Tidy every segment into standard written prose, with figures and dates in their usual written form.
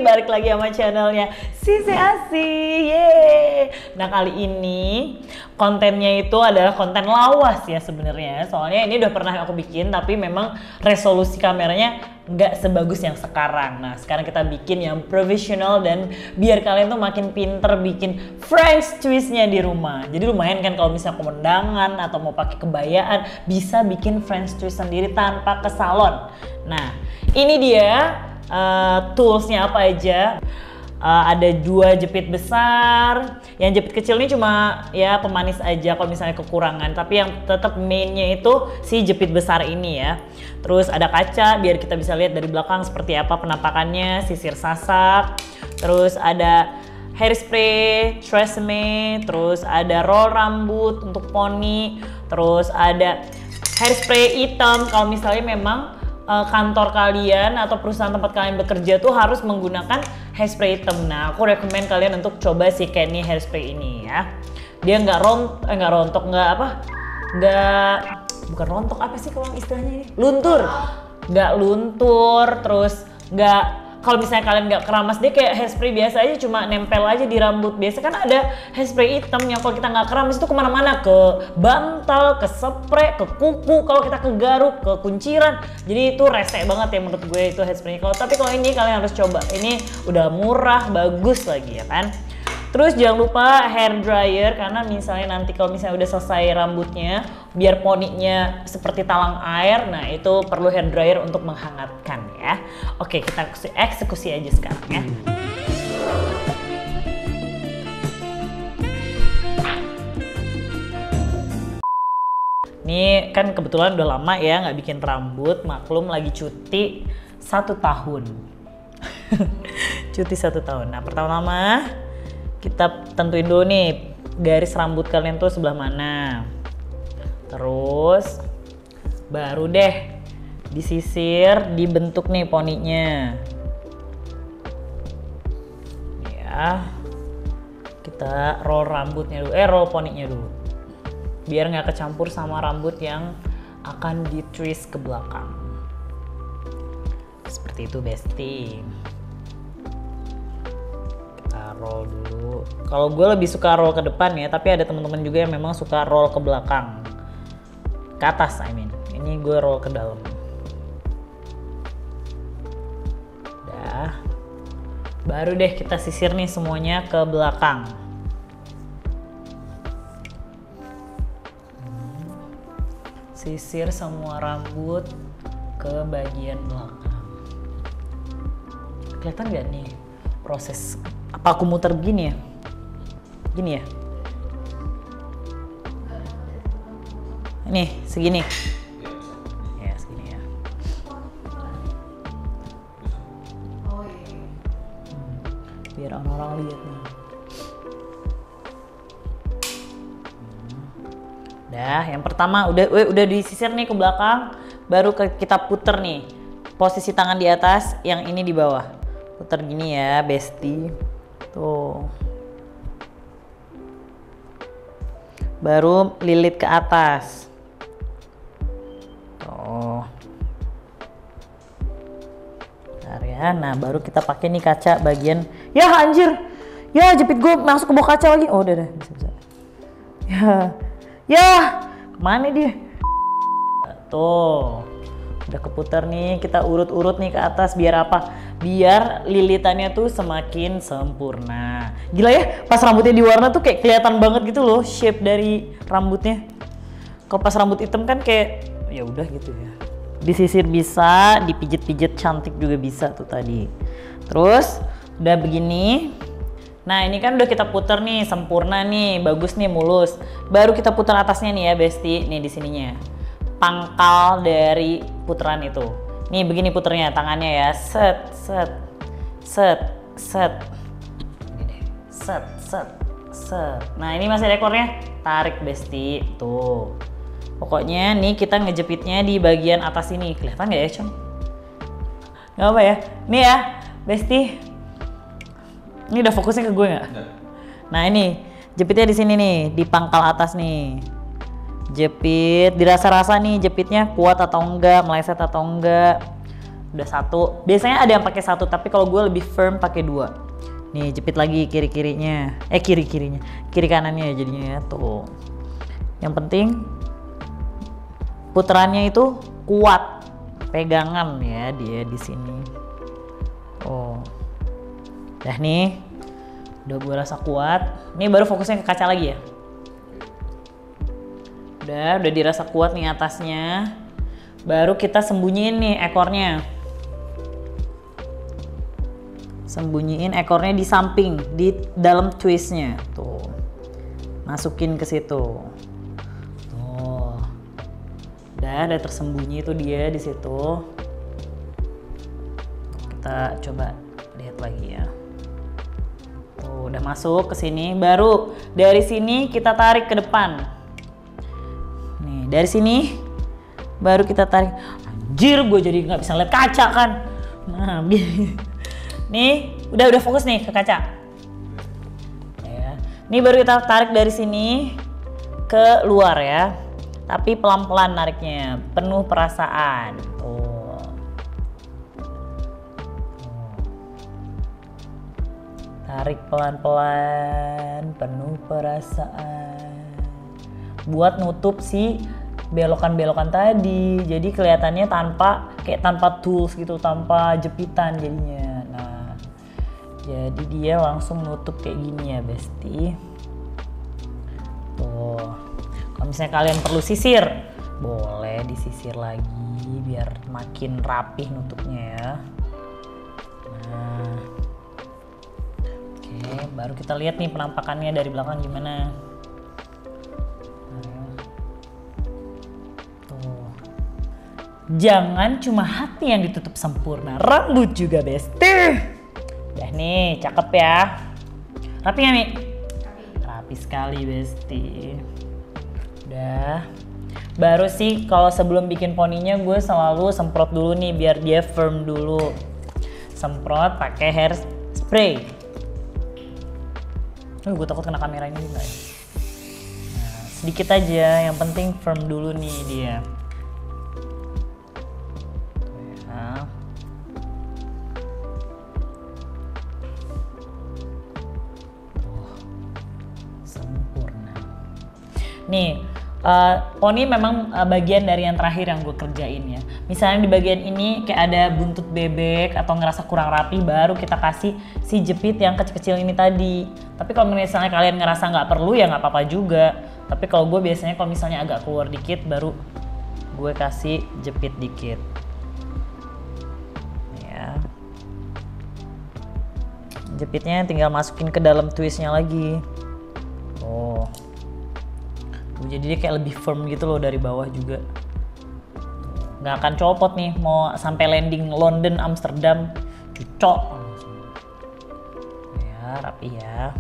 balik lagi sama channelnya Sisi Asi. Yeay. Nah kali ini kontennya itu adalah konten lawas ya sebenarnya. Soalnya ini udah pernah aku bikin tapi memang resolusi kameranya nggak sebagus yang sekarang. Nah sekarang kita bikin yang profesional dan biar kalian tuh makin pinter bikin French twistnya di rumah. Jadi lumayan kan kalau misalnya kondangan atau mau pakai kebayaan bisa bikin French twist sendiri tanpa ke salon. Nah ini dia toolsnya apa aja. Ada 2 jepit besar, yang jepit kecil ini cuma ya pemanis aja kalau misalnya kekurangan, tapi yang tetap mainnya itu si jepit besar ini ya. Terus ada kaca biar kita bisa lihat dari belakang seperti apa penampakannya, sisir sasak, terus ada hairspray, tresemme, terus ada roll rambut untuk poni, terus ada hairspray hitam kalau misalnya memang kantor kalian atau perusahaan tempat kalian bekerja tuh harus menggunakan hairspray hitam. Nah, aku rekomen kalian untuk coba si Kenny hairspray ini ya. Dia nggak rontok, bukan rontok, apa sih kalau istilahnya ini? Luntur. Nggak luntur, terus nggak, kalau misalnya kalian nggak keramas, dia kayak hairspray biasa aja, cuma nempel aja di rambut. Biasa kan ada hairspray hitam yang kalau kita nggak keramas itu kemana-mana, ke bantal, ke spray, ke kuku, kalau kita ke garuk, ke kunciran. Jadi itu rese banget ya menurut gue itu hairspraynya. Tapi kalau ini kalian harus coba. Ini udah murah, bagus lagi ya kan. Terus jangan lupa hair dryer, karena misalnya nanti kalau misalnya udah selesai rambutnya, biar poninya seperti talang air, nah itu perlu hair dryer untuk menghangatkan ya. Oke, kita eksekusi aja sekarang ya. Ini kan kebetulan udah lama ya nggak bikin rambut, maklum lagi cuti 1 tahun. Cuti 1 tahun. Nah pertama kita tentuin dulu nih garis rambut kalian tuh sebelah mana. Terus baru deh disisir, dibentuk nih poninya. Ya. Kita roll rambutnya dulu, roll poninya dulu. Biar nggak kecampur sama rambut yang akan di twist ke belakang. Seperti itu, bestie. Roll dulu. Kalau gue lebih suka roll ke depan ya, tapi ada teman-teman juga yang memang suka roll ke belakang, ke atas. Ini gue roll ke dalam. Udah. Baru deh kita sisir nih semuanya ke belakang. Sisir semua rambut ke bagian belakang. Kelihatan gak nih proses? Apa aku muter begini ya? Gini ya? Ini segini. Ya, segini ya. Biar orang-orang lihat nih. Dah, yang pertama udah disisir nih ke belakang, baru kita puter nih. Posisi tangan di atas, yang ini di bawah. Puter gini ya, bestie. Tuh. Baru lilit ke atas. Tuh. Bentar ya. Nah, baru kita pakai nih kaca bagian. Ya anjir. Ya jepit gue masuk ke bawah kaca lagi. Oh, udah bisa. Ya. Kemana dia? Tuh. Udah keputar nih, kita urut-urut nih ke atas biar apa? Biar lilitannya tuh semakin sempurna. Gila ya, pas rambutnya diwarna tuh kayak kelihatan banget gitu loh shape dari rambutnya. Kalau pas rambut hitam kan kayak ya udah gitu ya. Disisir bisa, dipijit-pijit cantik juga bisa tuh tadi. Terus udah begini. Nah ini kan udah kita putar nih, sempurna nih, bagus nih, mulus. Baru kita putar atasnya nih ya, bestie. Nih di sininya. Pangkal dari putaran itu. Nih begini puternya tangannya ya. Set, set, set, set. Ini deh. Set, set, set. Nah ini masih ekornya. Tarik bestie. Tuh. Pokoknya nih kita ngejepitnya di bagian atas ini. Kelihatan gak ya, Con? Gak apa ya. Nih ya, bestie. Ini udah fokusnya ke gue gak? Nah ini jepitnya di sini nih, di pangkal atas nih. Jepit, dirasa-rasa nih jepitnya kuat atau enggak, meleset atau enggak. Udah satu. Biasanya ada yang pakai satu, tapi kalau gue lebih firm pakai dua. Nih jepit lagi kiri-kirinya. Kiri-kirinya. Kiri kanannya jadinya tuh. Yang penting putarannya itu kuat. Pegangan ya dia di sini. Oh. Dah nih. Udah gue rasa kuat. Ini baru fokusnya ke kaca lagi ya. Udah dirasa kuat nih atasnya. Baru kita sembunyiin nih ekornya. Sembunyiin ekornya di samping, di dalam twistnya. Tuh. Masukin ke situ. Tuh. Udah tersembunyi itu dia di situ. Kita coba lihat lagi ya. Tuh, udah masuk ke sini. Baru dari sini kita tarik ke depan. Nih, dari sini baru kita tarik. Anjir, gue jadi nggak bisa lihat kaca kan. Nah, nih, udah fokus nih ke kaca. Ya. Nih baru kita tarik dari sini ke luar ya. Tapi pelan-pelan nariknya, penuh perasaan. Tuh. Tarik pelan-pelan, penuh perasaan. Buat nutup si belokan-belokan tadi. Jadi kelihatannya tanpa tools gitu, tanpa jepitan jadinya. Jadi dia langsung nutup kayak gini ya besti. Tuh. Kalau misalnya kalian perlu sisir, boleh disisir lagi biar makin rapih nutupnya ya. Nah. Oke, baru kita lihat nih penampakannya dari belakang gimana. Tuh. Jangan cuma hati yang ditutup sempurna, rambut juga besti. Udah nih, cakep ya. Rapi gak, Mi? Rapi sekali, besti. Udah. Baru sih kalau sebelum bikin poninya gue selalu semprot dulu nih biar dia firm dulu. Semprot pakai hair spray. Gue takut kena kamera ini juga ya. Nah, sedikit aja, yang penting firm dulu nih dia. Nih, poni memang bagian dari yang terakhir yang gue kerjain ya. Misalnya di bagian ini kayak ada buntut bebek atau ngerasa kurang rapi, baru kita kasih si jepit yang kecil-kecil ini tadi. Tapi kalau misalnya kalian ngerasa nggak perlu ya nggak apa-apa juga. Tapi kalau gue biasanya kalau misalnya agak keluar dikit, baru gue kasih jepit dikit. Ya. Jepitnya tinggal masukin ke dalam twistnya lagi. Oh. Jadi dia kayak lebih firm gitu loh dari bawah juga. Nggak akan copot nih, mau sampai landing London, Amsterdam, cucok. Ya, rapi ya.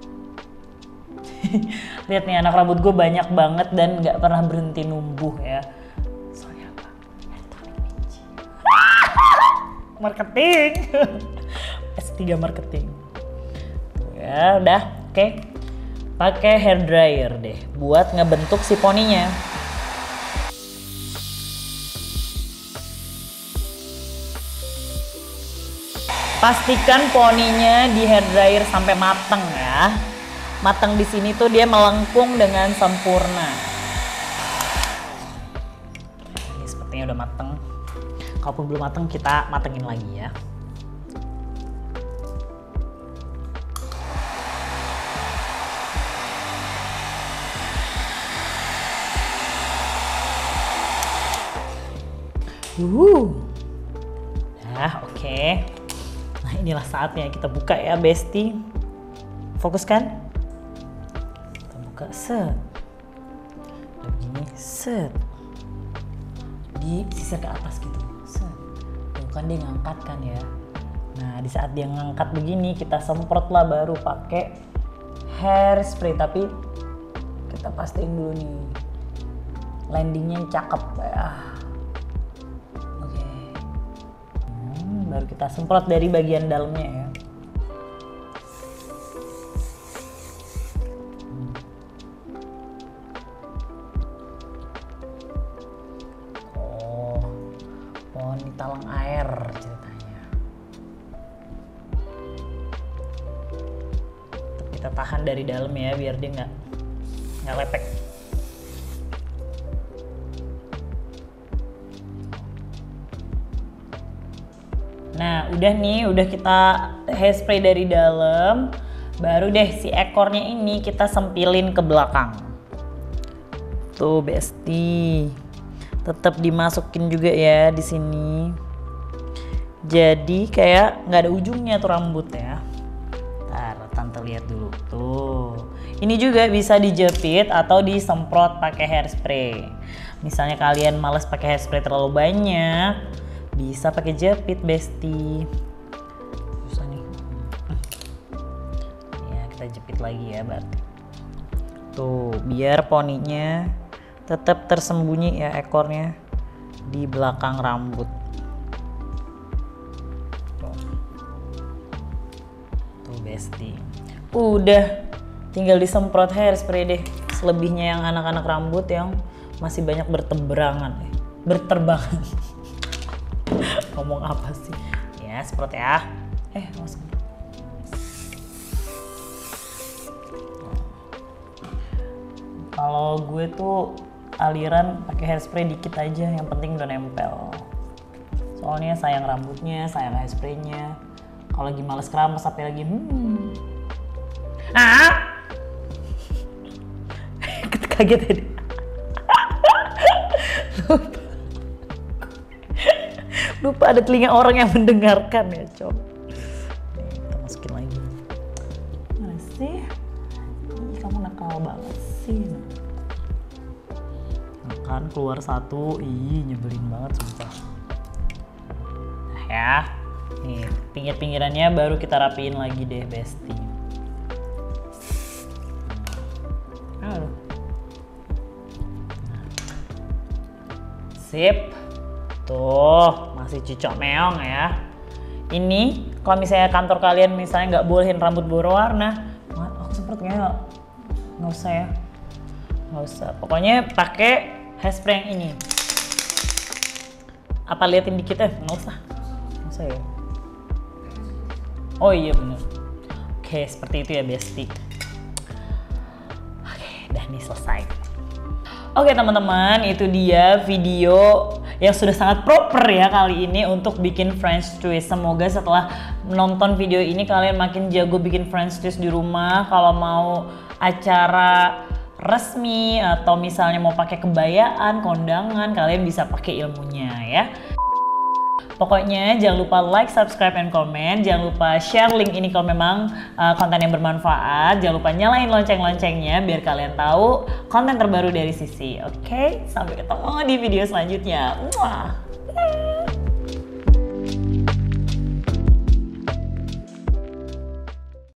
Lihat nih anak rambut gue banyak banget dan nggak pernah berhenti numbuh ya. Soalnya apa? Marketing. S3 marketing. Tuh ya, udah, oke. Pakai hair dryer deh buat ngebentuk si poninya. Pastikan poninya di hair dryer sampai mateng ya. Mateng di sini tuh dia melengkung dengan sempurna. Ini sepertinya udah mateng. Kalaupun belum mateng kita matengin lagi ya. Nah, oke. Nah, inilah saatnya kita buka ya, Besti. Fokus kan? Kita buka, set. Begini, set. Di sisir ke atas gitu, set. Tuh kan dia ngangkat kan ya. Nah, di saat dia ngangkat begini, kita semprot lah baru pakai hairspray. Tapi kita pastiin dulu nih, landingnya yang cakep ya. Baru kita semprot dari bagian dalamnya ya. Oh, poni talang air. kita tahan dari dalam ya biar dia nggak lepek. Nah udah nih, udah kita hairspray dari dalam, baru deh si ekornya ini kita sempilin ke belakang. Tuh Besti, tetap dimasukin juga ya di sini. Jadi kayak nggak ada ujungnya tuh rambut ya. Ntar tante lihat dulu tuh. Ini juga bisa dijepit atau disemprot pakai hairspray. Misalnya kalian males pakai hairspray terlalu banyak, bisa pakai jepit Besti. Susah nih. Ya kita jepit lagi ya berarti. Tuh biar poninya tetap tersembunyi ya ekornya di belakang rambut. Tuh Besti. Udah tinggal disemprot hairspray deh. Selebihnya yang anak-anak rambut yang masih banyak berterbangan. Ngomong apa sih? Ya, semprot ya. Langsung. Kalau gue tuh aliran pakai hairspray dikit aja, yang penting udah nempel. Soalnya sayang rambutnya, sayang hairspraynya. Kalau lagi males keramas sampai lagi kaget tadi. Lupa ada telinga orang yang mendengarkan ya, Cob. Nih, kita masukin lagi. Mana sih? Ih, kamu nakal banget sih. Nah, kan keluar satu, nyebelin banget sumpah. Nah ya, nih pinggir-pinggirannya baru kita rapiin lagi deh Besti. Aduh. Sip. Tuh, masih cocok meong ya. Ini kalau misalnya kantor kalian misalnya nggak bolehin rambut berwarna, aku semprot nggak usah ya. Nggak usah. Pokoknya pakai hairspray yang ini. Apa liatin dikit ya? Nggak usah ya. Oh iya bener. Oke, seperti itu ya Besti. Oke, udah nih selesai. Oke teman-teman, itu dia video yang sudah sangat proper ya kali ini untuk bikin French twist. Semoga setelah menonton video ini kalian makin jago bikin French twist di rumah. Kalau mau acara resmi atau misalnya mau pakai kebayaan, kondangan, kalian bisa pakai ilmunya ya. Pokoknya jangan lupa like, subscribe, and comment. Jangan lupa share link ini kalau memang konten yang bermanfaat. Jangan lupa nyalain lonceng-loncengnya biar kalian tahu konten terbaru dari Sisi. Oke, sampai ketemu di video selanjutnya. Muah.